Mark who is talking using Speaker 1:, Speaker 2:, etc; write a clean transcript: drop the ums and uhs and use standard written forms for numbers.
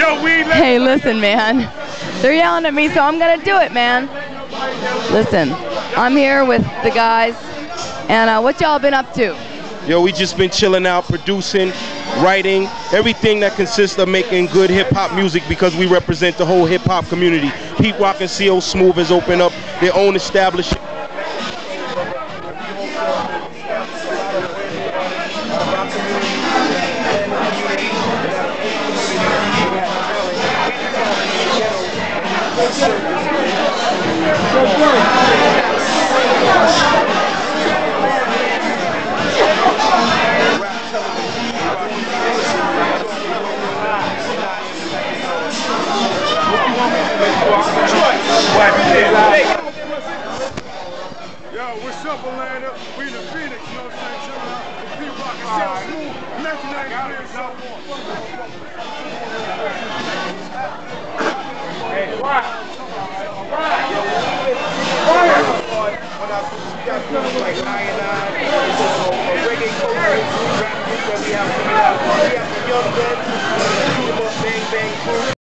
Speaker 1: Hey, listen, man. They're yelling at me, so I'm gonna do it, man. Listen, I'm here with the guys, and what y'all been up to?
Speaker 2: Yo, we just been chilling out, producing, writing, everything that consists of making good hip-hop music, because we represent the whole hip-hop community. Pete Rock and CO Smooth has opened up their own establishment.
Speaker 3: Yo, what's up, Atlanta? We in the Phoenix, you know what I'm saying? Chilling out with Pete Rock and CO Smooth. 1993 or so. Hey, quiet. Like line.of, reggae coaches, rap group that we have coming out. We have the young guns.